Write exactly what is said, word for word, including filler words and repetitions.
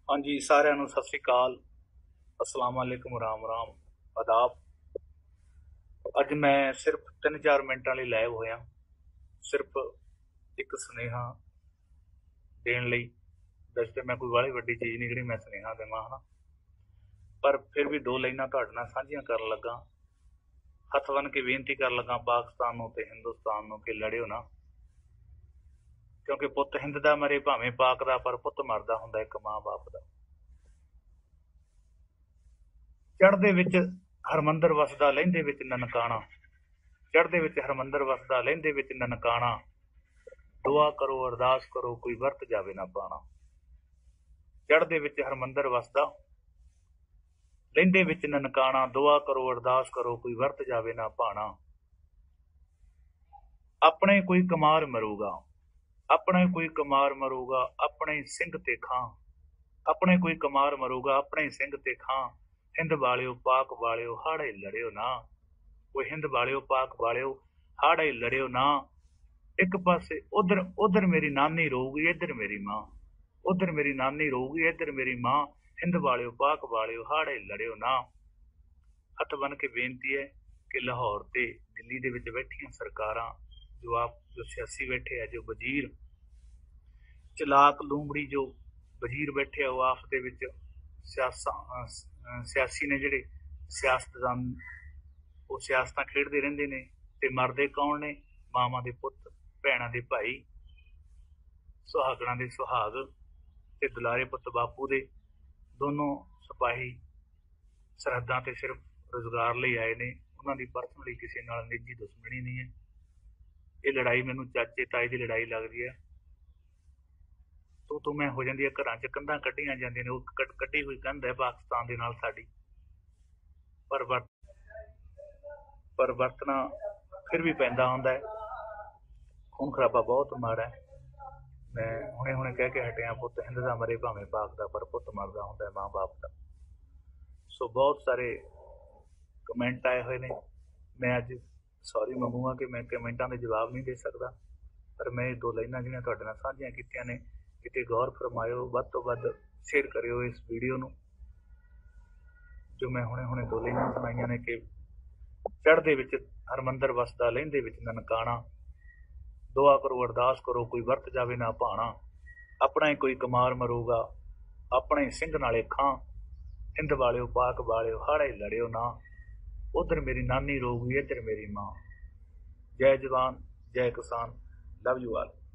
हाँ जी, साਰਿਆਂ ਨੂੰ ਸਤਿ ਸ਼੍ਰੀ ਅਕਾਲ, अस्सलाम वालेकुम, राम राम, आदाब। ਅੱਜ ਮੈਂ ਸਿਰਫ ਤਿੰਨ ਚਾਰ ਮਿੰਟਾਂ ਲਈ ਲਾਈਵ ਹੋਇਆ, ਸਿਰਫ ਇੱਕ ਸੁਨੇਹਾ ਦੇਣ ਲਈ। ਵੈਸੇ ਤਾਂ ਮੈਂ ਕੋਈ ਵਾਲੀ ਵੱਡੀ ਚੀਜ਼ ਨਹੀਂ ਜਿਹੜੀ ਮੈਂ ਸੁਨੇਹਾ ਦੇਵਾਂ, ਹੈ ਨਾ, ਪਰ ਫਿਰ ਵੀ ਦੋ ਲਾਈਨਾਂ ਤੁਹਾਡੇ ਨਾਲ ਸਾਂਝੀਆਂ ਕਰਨ ਲੱਗਾ। ਹੱਥ ਬੰਨ੍ਹ ਕੇ ਬੇਨਤੀ ਕਰਨ ਲੱਗਾ ਪਾਕਿਸਤਾਨ ਨੂੰ ਤੇ ਹਿੰਦੁਸਤਾਨ ਨੂੰ ਕਿ ਲੜਿਓ ਨਾ, ਕਿਉਂਕਿ ਪੁੱਤ ਹਿੰਦ ਦਾ ਮਰੇ ਭਾਵੇਂ ਪਾਕ ਦਾ, ਪਰ ਪੁੱਤ ਮਰਦਾ ਹੁੰਦਾ ਇੱਕ ਮਾਂ ਬਾਪ ਦਾ। ਚੜ੍ਹਦੇ ਵਿੱਚ ਹਰਮੰਦਰ ਵਸਦਾ, ਲਹਿੰਦੇ ਵਿੱਚ ਨਨਕਾਣਾ। ਚੜ੍ਹਦੇ ਵਿੱਚ ਹਰਮੰਦਰ ਵਸਦਾ, ਲਹਿੰਦੇ ਵਿੱਚ ਨਨਕਾਣਾ। ਦੁਆ ਕਰੋ, ਅਰਦਾਸ ਕਰੋ, ਕੋਈ ਵਰਤ ਜਾਵੇ ਨਾ ਪਾਣਾ। ਚੜ੍ਹਦੇ ਵਿੱਚ ਹਰਮੰਦਰ ਵਸਦਾ, ਲਹਿੰਦੇ ਵਿੱਚ ਨਨਕਾਣਾ। ਦੁਆ ਕਰੋ, ਅਰਦਾਸ ਕਰੋ, ਕੋਈ ਵਰਤ ਜਾਵੇ ਨਾ ਪਾਣਾ। ਆਪਣੇ ਕੋਈ ਕਮਾਰ ਮਰੂਗਾ, ਆਪਣੇ ਕੋਈ ਕਮਾਰ ਮਰੂਗਾ, ਆਪਣੇ ਸਿੰਘ ਤੇ ਖਾਂ। ਆਪਣੇ ਕੋਈ ਕਮਾਰ ਮਰੂਗਾ, ਆਪਣੇ ਸਿੰਘ ਤੇ ਖਾਂ। ਹਿੰਦ ਵਾਲਿਓ, ਪਾਕ ਵਾਲਿਓ, ਹਾੜੇ ਲੜਿਓ ਨਾ। ਕੋਈ ਹਿੰਦ ਵਾਲਿਓ, ਪਾਕ ਵਾਲਿਓ, ਹਾੜੇ ਲੜਿਓ ਨਾ। ਇੱਕ ਪਾਸੇ ਉਧਰ ਉਧਰ ਮੇਰੀ ਨਾਨੀ ਰੋਊਗੀ, ਇੱਧਰ ਮੇਰੀ ਮਾਂ। ਉਧਰ ਮੇਰੀ ਨਾਨੀ ਰੋਊਗੀ, ਇੱਧਰ ਮੇਰੀ ਮਾਂ। ਹਿੰਦ ਵਾਲਿਓ, ਪਾਕ ਵਾਲਿਓ, ਹਾੜੇ ਲੜਿਓ ਨਾ। ਹੱਥ ਬੰਨ ਕੇ ਬੇਨਤੀ ਹੈ ਕਿ ਲਾਹੌਰ ਤੇ ਦਿੱਲੀ ਦੇ ਵਿੱਚ ਬੈਠੀਆਂ ਸਰਕਾਰਾਂ, ਜੋ ਆਪ ਜੋ ਸਿਆਸੀ ਬੈਠੇ ਆ, ਜੋ ਵਜ਼ੀਰ ਚਲਾਕ ਲੂੰਬੜੀ ਜੋ ਵਜ਼ੀਰ ਬੈਠੇ ਆ, ਉਹ ਆਪ ਦੇ ਵਿੱਚ ਸਿਆਸਾ ਸਿਆਸੀ ਨੇ ਜਿਹੜੇ ਸਿਆਸਤਦਾਨ, ਉਹ ਸਿਆਸਤਾਂ ਖੇਡਦੇ ਰਹਿੰਦੇ ਨੇ ਤੇ ਮਰਦੇ ਕੌਣ ਨੇ? ਮਾਵਾਂ ਦੇ ਪੁੱਤ, ਭੈਣਾਂ ਦੇ ਭਾਈ, ਸੁਹਾਗਣਾਂ ਦੇ ਸੁਹਾਗ ਤੇ ਦੁਲਾਰੇ ਪੁੱਤ ਬਾਪੂ ਦੇ। ਦੋਨੋਂ ਸਿਪਾਹੀ ਸਰਹੱਦਾਂ ਤੇ ਸਿਰਫ ਰੁਜ਼ਗਾਰ ਲਈ ਆਏ ਨੇ, ਉਹਨਾਂ ਦੀ ਪਰਸਨਲੀ ਕਿਸੇ ਨਾਲ ਨਿੱਜੀ ਦੁਸ਼ਮਣੀ ਨਹੀਂ ਹੈ। ਇਹ ਲੜਾਈ ਮੈਨੂੰ ਚਾਚੇ ਤਾਏ ਦੀ ਲੜਾਈ ਲੱਗਦੀ ਹੈ। ਤੂੰ ਤੂੰ ਮੈਂ ਹੋ ਜਾਂਦੀ ਹੈ, ਘਰਾਂ 'ਚ ਕੰਧਾਂ ਕੱਢੀਆਂ ਜਾਂਦੀਆਂ ਨੇ। ਉਹ ਕੱਢੀ ਹੋਈ ਕੰਧ ਹੈ ਪਾਕਿਸਤਾਨ ਦੇ ਨਾਲ ਸਾਡੀ, ਪਰ ਵਰਤ ਪਰ ਵਰਤਣਾ ਫਿਰ ਵੀ ਪੈਂਦਾ ਹੁੰਦਾ ਹੈ। ਖੂਨ ਖਰਾਬਾ ਬਹੁਤ ਮਾੜਾ ਹੈ। ਮੈਂ ਹੁਣੇ ਹੁਣੇ ਕਹਿ ਕੇ ਹਟਿਆ, ਪੁੱਤ ਹਿੰਦ ਦਾ ਮਰੇ ਭਾਵੇਂ ਪਾਕ ਦਾ, ਪਰ ਪੁੱਤ ਮਰਦਾ ਹੁੰਦਾ ਮਾਂ ਬਾਪ ਦਾ। ਸੋ ਬਹੁਤ ਸਾਰੇ ਕਮੈਂਟ ਆਏ ਹੋਏ ਨੇ। ਮੈਂ ਅੱਜ ਸੌਰੀ ਮੰਗੂਗਾ ਕਿ ਮੈਂ ਕਮੈਂਟਾਂ ਦੇ ਜਵਾਬ ਨਹੀਂ ਦੇ ਸਕਦਾ, ਪਰ ਮੈਂ ਇਹ ਦੋ ਲਾਈਨਾਂ ਜਿਹੜੀਆਂ ਤੁਹਾਡੇ ਨਾਲ ਸਾਂਝੀਆਂ ਕੀਤੀਆਂ ਨੇ, ਕਿਤੇ ਗੌਰ ਫਰਮਾਇਓ, ਵੱਧ ਤੋਂ ਵੱਧ ਸ਼ੇਅਰ ਕਰਿਓ ਇਸ ਵੀਡੀਓ ਨੂੰ। ਜੋ ਮੈਂ ਹੁਣੇ ਹੁਣੇ ਦੋ ਲਾਈਨਾਂ ਸੁਣਾਈਆਂ ਨੇ ਕਿ ਚੜ੍ਹਦੇ ਵਿੱਚ ਹਰਮੰਦਰ ਵਸਦਾ, ਲਹਿੰਦੇ ਵਿੱਚ ਨਨਕਾਣਾ। ਦੁਆ ਕਰੋ, ਅਰਦਾਸ ਕਰੋ, ਕੋਈ ਵਰਤ ਜਾਵੇ ਨਾ ਭਾਣਾ। ਆਪਣਾ ਹੀ ਕੋਈ ਕਮਾਰ ਮਰੂਗਾ, ਆਪਣਾ ਹੀ ਸਿੰਘ ਨਾਲੇ ਖਾਂ। ਹਿੰਦ ਵਾਲਿਓ, ਪਾਕ ਵਾਲਿਓ, ਹਾੜੇ ਲੜਿਓ ਨਾ। ਉਧਰ ਮੇਰੀ ਨਾਨੀ ਰੋਊਗੀ, ਇੱਧਰ ਮੇਰੀ ਮਾਂ। ਜੈ ਜਵਾਨ, ਜੈ ਕਿਸਾਨ, ਲਵ ਯੂ ਆਲ।